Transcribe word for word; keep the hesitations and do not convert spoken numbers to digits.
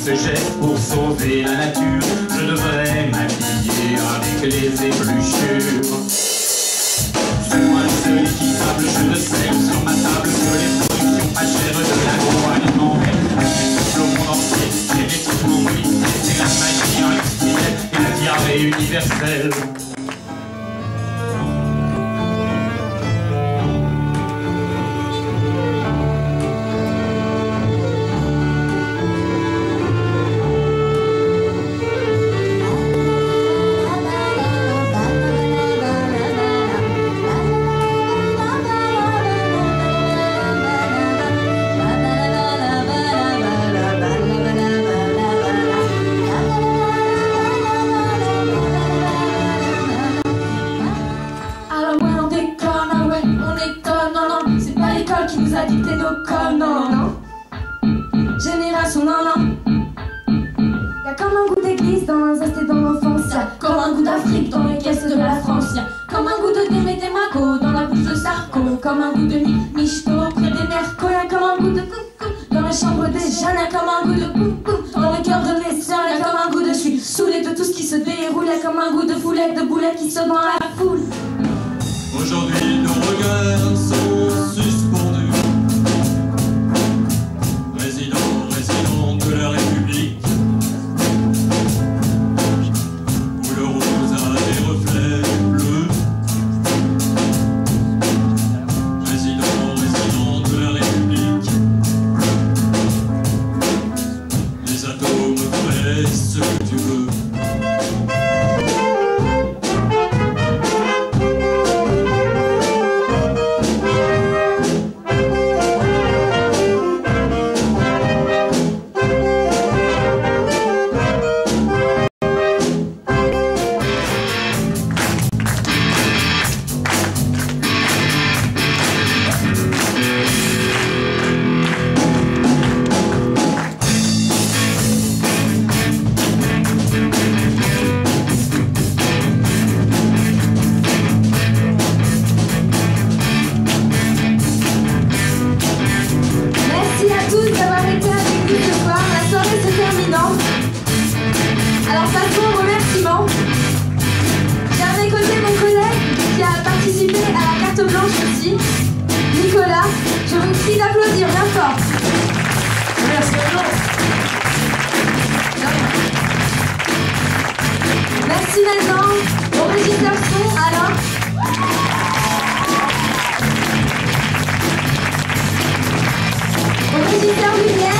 ce geste pour sauver la nature, je devrais m'habiller avec les épluchures. Sur un seul équitable, je ne sers sur ma table que les productions pas chères de l'agroalimentaire. Le monde entier, génétiquement modifié, c'est la magie industrielle et la diarrhée universelle. Dicté nos codes, non, non. Génération, non, non. Y'a comme un goût d'église dans un zeste et dans l'enfance. Y'a comme un goût d'Afrique dans les caisses de la France. Y'a comme un goût de Déméter-Maco dans la bouche de Sarko. Comme un goût de Michto près des Mercos. Y'a comme un goût de coucou dans la chambre des jeunes. Y'a comme un goût de coucou dans le cœur de mes sœurs. Y'a comme un goût de je suis saoulé de tout ce qui se déroule. Y'a comme un goût de foulette, de boulettes qui se dans la foule. Aujourd'hui nos regards sont suspendus. Résidents, résidents de la République, où le rose a des reflets bleus. Résidents, résidents de la République, les atomes feraient ce que tu veux. Alors passons aux remerciements. J'ai à mes côtés mon collègue qui a participé à la carte blanche aussi, Nicolas. Je vous prie d'applaudir bien fort. Merci à vous. Merci maintenant au régisseur son, Alain. Au régisseur lumière.